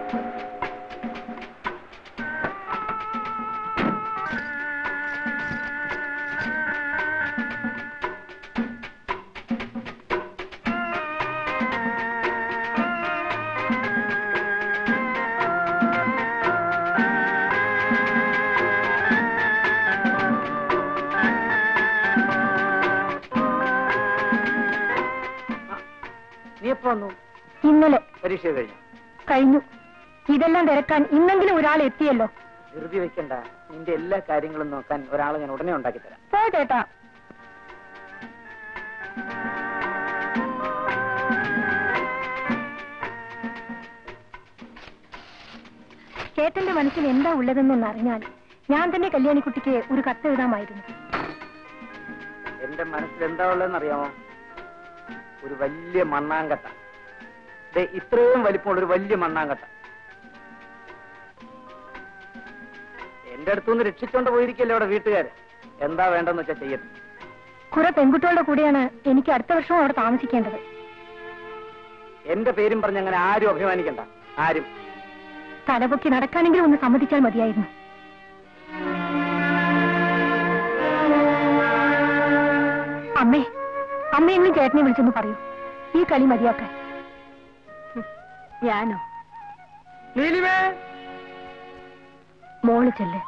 ഇന്നലെ പരീക്ഷ കഴിഞ്ഞു. ഇതെല്ലാം തിരക്കാൻ ഇന്നെങ്കിലും ഒരാൾ എത്തിയല്ലോ. ധൃതി വെക്കണ്ട, നിന്റെ എല്ലാ കാര്യങ്ങളും നോക്കാൻ ഒരാളെ ഞാൻ ഉടനെ ഉണ്ടാക്കി തരാം. ചേട്ടാ, ചേട്ടന്റെ മനസ്സിൽ എന്താ ഉള്ളതെന്നൊന്ന് അറിഞ്ഞാൽ ഞാൻ തന്നെ കല്യാണിക്കുട്ടിക്ക് ഒരു കത്ത് എഴുതാമായിരുന്നു. എന്റെ മനസ്സിൽ എന്താ ഉള്ളതെന്ന് അറിയാമോ? ഒരു വലിയ മണ്ണാങ്കട്ട. ഇത്രയും വലിപ്പമുള്ള ഒരു വലിയ മണ്ണാങ്കട്ട എന്റെ അടുത്തുനിന്ന് രക്ഷിച്ചോണ്ട് പോയിരിക്കല്ലേ അവിടെ വീട്ടുകാര്. എന്താ വേണ്ടെന്ന് വെച്ചാൽ ചെയ്യട്ടെ. കുറെ പെൺകുട്ടികളുടെ കൂടെയാണ് എനിക്ക് അടുത്ത വർഷവും അവിടെ താമസിക്കേണ്ടത്. എന്റെ പേരും പറഞ്ഞ് അങ്ങനെ ആരും അഭിമാനിക്കണ്ട. ആരും തലപൊക്കി നടക്കാനെങ്കിലും ഒന്ന് സമ്മതിച്ചാൽ മതിയായിരുന്നു. അമ്മയെങ്കിലും ചേട്ടനെ വിളിച്ചൊന്ന് പറയൂ, ഈ കളി മതിയാക്കാൻ. ഞാനോ? മോള് ചെല്ല്.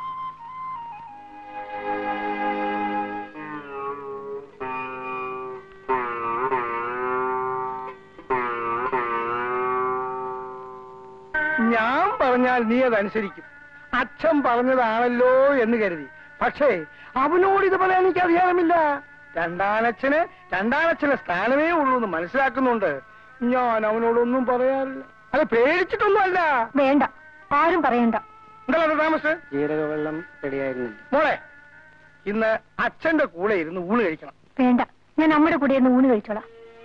ഞാൻ പറഞ്ഞാൽ നീ അതനുസരിക്കും. അച്ഛൻ പറഞ്ഞതാണല്ലോ എന്ന് കരുതി. പക്ഷേ അവനോട് ഇത് പറയാൻ എനിക്ക് അധികാരമില്ല. രണ്ടാനച്ഛന് സ്ഥാനമേ ഉള്ളൂ എന്ന് മനസ്സിലാക്കുന്നുണ്ട്. ഞാൻ അവനോടൊന്നും പറയാറില്ല. അത് പേടിച്ചിട്ടൊന്നും അല്ല. വേണ്ട, ആരും പറയണ്ട. എന്താ താമസം? ജീരകവെള്ളം റെഡിയായിരുന്നു മോളെ. ഇന്ന് അച്ഛന്റെ കൂടെ ഇരുന്ന് ഊണ് കഴിക്കണം. വേണ്ട, ഞാൻ അമ്മയുടെ കൂടെ ഇരുന്ന് ഊണ് കഴിച്ചോളാം.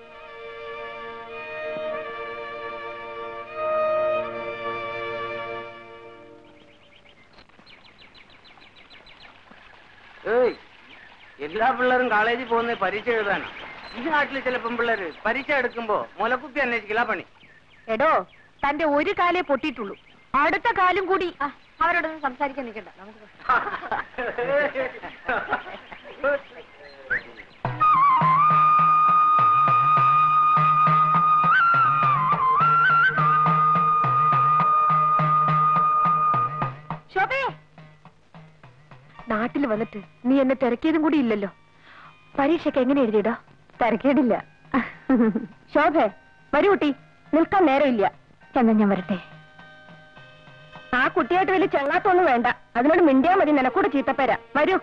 എല്ലാ പിള്ളേരും കോളേജിൽ പോകുന്ന പരീക്ഷ എഴുതാനാ. ഈ നാട്ടിൽ ചില പെൺപിള്ളേര് പരീക്ഷ എടുക്കുമ്പോ മുലക്കുപ്പി അന്വേഷിക്കില്ല പണി. എടോ, തന്റെ ഒരു കാലേ പൊട്ടിയിട്ടുള്ളൂ, അടുത്ത കാലും കൂടി. അവരോടൊന്നും സംസാരിക്കാൻ നിൽക്കണ്ട. ശോഭേ, നാട്ടിൽ വന്നിട്ട് നീ എന്നെ തിരക്കിയതും കൂടി ഇല്ലല്ലോ. പരീക്ഷയ്ക്ക് എങ്ങനെ എഴുതിയിടാ? തിരക്കേടില്ല. ശോഭേ, വരൂ കുട്ടി, നിൽക്കാൻ നേരമില്ല. എന്നാ ഞാൻ വരട്ടെ. ആ കുട്ടിയായിട്ട് വലിയ ചെള്ളാത്തൊന്നും വേണ്ട, അതിനോട് മിണ്ടിയാ മതി. നിനക്കൂടെ ചീത്തപ്പേരാ. വരൂ.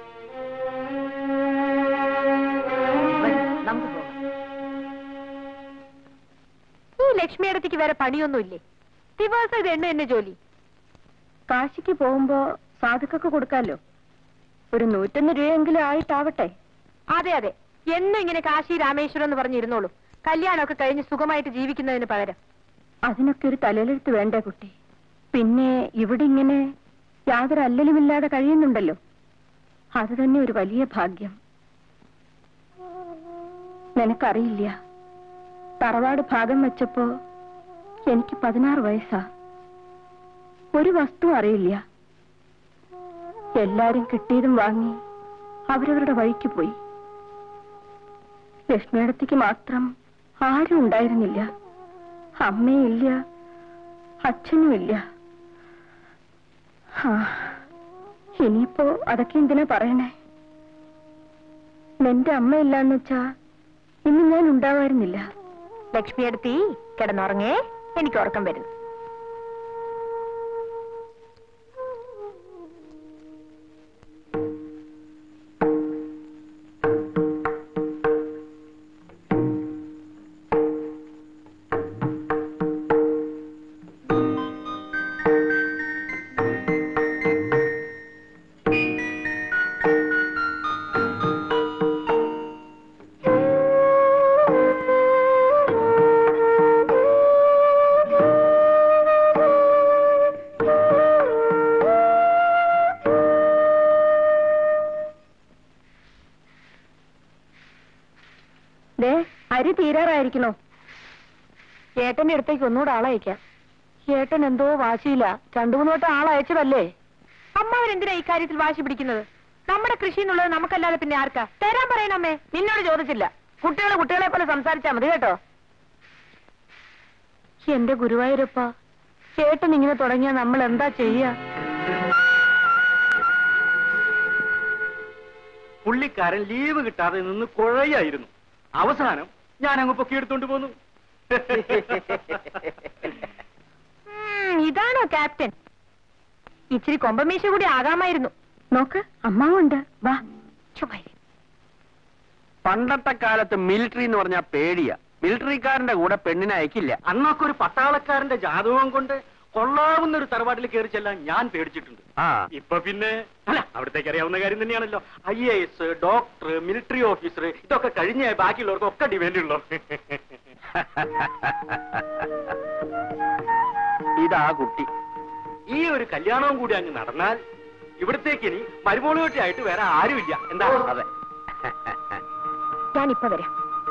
ഈ ലക്ഷ്മിയടത്തേക്ക് വേറെ പണിയൊന്നുമില്ലേ? ദിവസം ഇത് എന്നെ ജോലി. കാശിക്ക് പോകുമ്പോ സാധുക്കൊക്കെ കൊടുക്കാമല്ലോ. ഒരു 101 രൂപയെങ്കിലും ആയിട്ടാവട്ടെ. അതെ അതെ, എന്നും ഇങ്ങനെ കാശി രാമേശ്വരം എന്ന് പറഞ്ഞിരുന്നോളൂ. കല്യാണമൊക്കെ കഴിഞ്ഞ് സുഖമായിട്ട് ജീവിക്കുന്നതിന് പകരം. അതിനൊക്കെ ഒരു തലയിലെടുത്ത് വേണ്ടേ കുട്ടി? പിന്നെ ഇവിടെ ഇങ്ങനെ യാതൊരു അല്ലലുമില്ലാതെ കഴിയുന്നുണ്ടല്ലോ, അത് തന്നെ ഒരു വലിയ ഭാഗ്യം. നിനക്കറിയില്ല, തറവാട് ഭാഗം വെച്ചപ്പോ എനിക്ക് 16 വയസ്സാ. ഒരു വസ്തു അറിയില്ല. എല്ലാരും കിട്ടിയതും വാങ്ങി അവരവരുടെ വഴിക്ക് പോയി. ലക്ഷ്മിയടത്തേക്ക് മാത്രം ആരും ഉണ്ടായിരുന്നില്ല. അമ്മയില്ല, അച്ഛനുമില്ല. ഇനിയിപ്പോ അതൊക്കെ എന്തിനാ പറയണേ? നിന്റെ അമ്മയില്ലാന്ന് വെച്ചാ ഇന്ന് ഞാൻ ഉണ്ടാവായിരുന്നില്ല. ലക്ഷ്മിയടുത്തി കിടന്നുറങ്ങേ, എനിക്ക് ഉറക്കം വരുന്നു. അരി തീരാറായിരിക്കണോ? ചേട്ടന്റെ അടുത്തേക്ക് ഒന്നുകൂടെ ആളയക്കാം. ഏട്ടൻ എന്തോ വാശിയില്ല. 2-3 വട്ടം ആളയച്ചതല്ലേ. അമ്മാവരെന്തിനാ ഇക്കാര്യത്തിൽ വാശി പിടിക്കുന്നത്? നമ്മുടെ കൃഷി എന്നുള്ളത് നമുക്കല്ലാതെ പിന്നെ ആർക്കാ? തരാൻ പറയണമ്മേ. നിന്നോട് ചോദിച്ചില്ല. കുട്ടികളെ പോലെ സംസാരിച്ചാ മതി കേട്ടോ. എന്റെ ഗുരുവായൂരപ്പ, ചേട്ടൻ ഇങ്ങനെ തുടങ്ങിയാ നമ്മൾ എന്താ ചെയ്യാ? പുള്ളിക്കാരൻ ലീവ് കിട്ടാതെ നിന്ന് കുഴയായിരുന്നു. അവസാനം ഞാൻ അങ്ങ് പൊക്കിയെടുത്തോണ്ട് പോന്നു. ഇതാണോ ക്യാപ്റ്റൻ? ഇച്ചിരി കൊമ്പമീശ കൂടി ആകാമായിരുന്നു. നോക്ക്, അമ്മാവുണ്ട്. വാ. പണ്ടത്തെ കാലത്ത് മിലിറ്ററി എന്ന് പറഞ്ഞാൽ പേടിയാ. മിലിറ്ററിക്കാരന്റെ കൂടെ പെണ്ണിനെ അയക്കില്ല. അന്നൊക്കെ ഒരു പട്ടാളക്കാരന്റെ ജാതകം കൊണ്ട് കൊള്ളാവുന്ന ഒരു തറവാട്ടിൽ കയറി ചെല്ലാൻ ഞാൻ പേടിച്ചിട്ടുണ്ട്. ഇപ്പൊ പിന്നെ അല്ല, അവിടത്തേക്ക് അറിയാവുന്ന കാര്യം തന്നെയാണല്ലോ. IAS, ഡോക്ടർ, മിലിറ്ററി ഓഫീസർ, ഇതൊക്കെ കഴിഞ്ഞ ബാക്കിയുള്ളവർക്കൊക്കെ ഡിമാൻഡ് ഉള്ളു. ഇതാ കുട്ടി. ഈ ഒരു കല്യാണവും കൂടി അങ്ങ് നടന്നാൽ ഇവിടത്തേക്ക് ഇനി മരുമോളുകെട്ടിയായിട്ട് വേറെ ആരുമില്ല. എന്താ? അതെ. ഞാനിപ്പോ വരാം.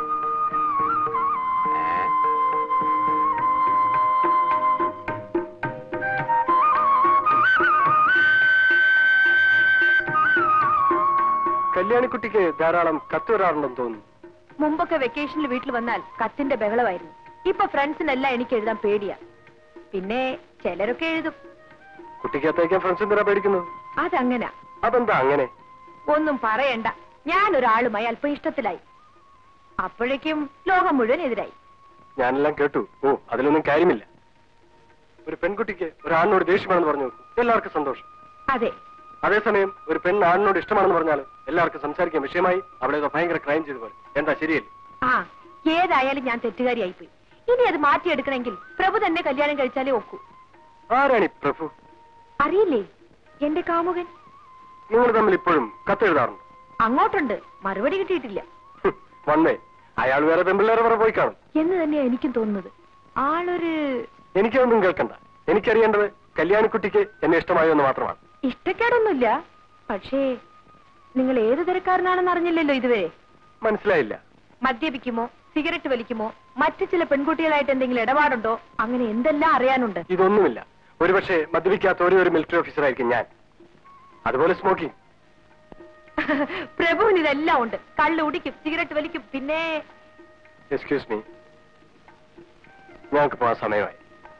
കല്യാണിക്കുട്ടിക്ക് ധാരാളം കത്ത് വരാറുണ്ടെന്ന് തോന്നുന്നു. മുമ്പൊക്കെ വെക്കേഷനിൽ വീട്ടിൽ വന്നാൽ കത്തിന്റെ ബഹളമായിരുന്നു. ഇപ്പൊ ഫ്രണ്ട്സിനെല്ലാം എനിക്ക് എഴുതാൻ പേടിയാ. പിന്നെ ചിലരൊക്കെ എഴുതും. കുട്ടിക്ക് അത്തേക്കാൻ ഫ്രണ്ട്സ് എന്തിനാ പേടിക്കുന്നത്? അതങ്ങനെ. അതെന്താ അങ്ങനെ? ഒന്നും പറയണ്ട. ഞാനൊരാളുമായി അല്പം ഇഷ്ടത്തിലായി. അപ്പോഴേക്കും ലോകം മുഴുവൻ എതിരായി. ഞാനെല്ലാം കേട്ടു. ഓ, അതിലൊന്നും കാര്യമില്ല. ഒരു പെൺകുട്ടിക്ക് ഒരാളിനോട് ദേഷ്യമാണെന്ന് പറഞ്ഞു എല്ലാവർക്കും സന്തോഷം. അതെ. അതേസമയം ഒരു പെണ്ണ് ആണിനോട് ഇഷ്ടമാണെന്ന് പറഞ്ഞാൽ എല്ലാവർക്കും സംസാരിക്കാൻ വിഷയമായി. അവിടെ ഭയങ്കര ക്രൈം ചെയ്തു പോലെ. എന്താ ശരിയല്ലേ? ആ, ഏതായാലും ഞാൻ തെറ്റുകാരിയായിപ്പോയി. ഇനി അത് മാറ്റിയെടുക്കണമെങ്കിൽ പ്രഭു തന്നെ കല്യാണം കഴിച്ചാലേ ഒക്കൂ. ആരാണി പ്രഭു? അറിയില്ലേ? എന്റെ കാമുകൻ. നിങ്ങൾ തമ്മിൽ ഇപ്പോഴും കത്തെഴുതാറുണ്ട്? അങ്ങോട്ടുണ്ട്. മറുപടി കിട്ടിയിട്ടില്ല. വന്നേ. അയാൾ വേറെ പെമ്പിള്ളേരെ വേറെ പോയി കാണും എന്ന് തന്നെയാ എനിക്കും തോന്നുന്നത്. ആളൊരു... എനിക്കൊന്നും കേൾക്കണ്ട. എനിക്കറിയേണ്ടത് കല്യാണിക്കുട്ടിക്ക് എന്നെ ഇഷ്ടമായോ എന്ന് മാത്രമാണ്. ഇഷ്ടക്കേടൊന്നുമില്ല. പക്ഷേ നിങ്ങൾ ഏത് തരക്കാരനാണെന്ന് അറിഞ്ഞില്ലല്ലോ ഇതുവരെ. മനസ്സിലായില്ല. മദ്യപിക്കുമോ, സിഗരറ്റ് വലിക്കുമോ, മറ്റു ചില പെൺകുട്ടികളായിട്ട് എന്തെങ്കിലും ഇടപാടുണ്ടോ, അങ്ങനെ എന്തെല്ലാം അറിയാനുണ്ട്. ഇതൊന്നുമില്ല. ഒരുപക്ഷെ മദ്യപിക്കാത്ത ഒരു മിലിറ്ററി ഓഫീസറായിരിക്കും ഞാൻ. അതുപോലെ സ്മോക്കിംഗ്. പ്രഭുവിന് ഇതെല്ലാം ഉണ്ട്. കള്ള് കുടിക്കും, സിഗരറ്റ് വലിക്കും. പിന്നെ എക്സ്ക്യൂസ് മീ, ഞങ്ങൾക്ക് പോകാൻ സമയമായി.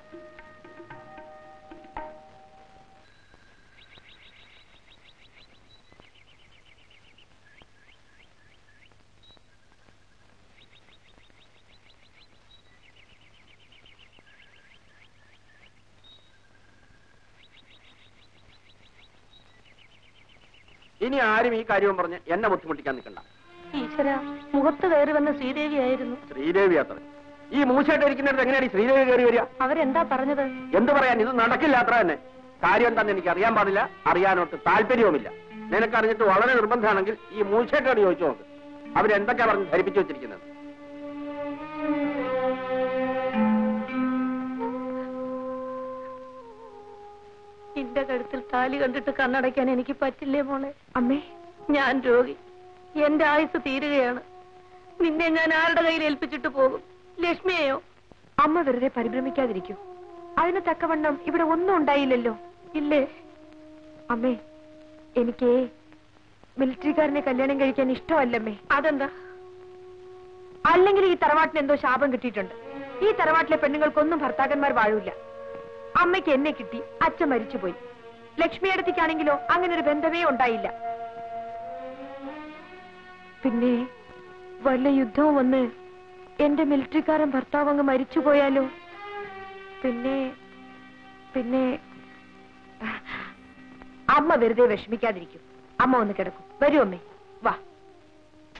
ഇനി ആരും ഈ കാര്യവും പറഞ്ഞ് എന്നെ ബുദ്ധിമുട്ടിക്കാൻ നിൽക്കണ്ട. ഈശ്വര, മുഖത്ത് കയറി വന്ന ശ്രീദേവി ആയിരുന്നു. ശ്രീദേവി അത്ര ഈ മൂശായിട്ട് ഇരിക്കുന്നിടത്ത് എങ്ങനെയാണ് ഈ ശ്രീദേവി കയറി വരിക? അവരെന്താ പറഞ്ഞത്? എന്ത് പറയാൻ? ഇത് നടക്കില്ല അത്ര തന്നെ. കാര്യം എന്താണെന്ന് എനിക്ക് അറിയാൻ പാടില്ല, അറിയാനോട്ട് താല്പര്യവുമില്ല. നിനക്കറിഞ്ഞിട്ട് വളരെ നിർബന്ധമാണെങ്കിൽ ഈ മൂശായിട്ടോട് ചോദിച്ചു നോക്ക്. അവരെന്തൊക്കെയാ പറഞ്ഞ് ധരിപ്പിച്ചു വെച്ചിരിക്കുന്നത്. എന്റെ കഴുത്തിൽ താലി കണ്ടിട്ട് കണ്ണടയ്ക്കാൻ എനിക്ക് പറ്റില്ലേ മോളെ? അമ്മേ, ഞാൻ രോഗി. എന്റെ ആയുസ് തീരുകയാണ്. നിന്നെ ഞാൻ ആരുടെ കയ്യിൽ ഏൽപ്പിച്ചിട്ട് പോകും? ലക്ഷ്മിയെയോ? അമ്മ വെറുതെ പരിഭ്രമിക്കാതിരിക്കൂ. അതിന് തക്കവണ്ണം ഇവിടെ ഒന്നും ഉണ്ടായില്ലല്ലോ, ഇല്ലേ? അമ്മേ, എനിക്ക് മിലിറ്ററിക്കാരനെ കല്യാണം കഴിക്കാൻ ഇഷ്ടമല്ലമ്മേ. അതെന്താ? അല്ലെങ്കിൽ ഈ തറവാട്ടിന് എന്തോ ശാപം കിട്ടിയിട്ടുണ്ട്. ഈ തറവാട്ടിലെ പെണ്ണുങ്ങൾക്കൊന്നും ഭർത്താക്കന്മാർ വാഴൂല. അമ്മയ്ക്ക് എന്നെ കിട്ടി, അച്ഛൻ മരിച്ചുപോയി. ലക്ഷ്മിയടത്തേക്കാണെങ്കിലോ അങ്ങനെ ഒരു ബന്ധമേ ഉണ്ടായില്ല. പിന്നെ വല്ല യുദ്ധവും വന്ന് എന്റെ മിലിറ്ററിക്കാരൻ ഭർത്താവ് അങ്ങ് മരിച്ചുപോയാലോ? പിന്നെ പിന്നെ അമ്മ വെറുതെ വിഷമിക്കാതിരിക്കും. അമ്മ ഒന്ന് കിടക്കും. വരൂ അമ്മേ, വാ.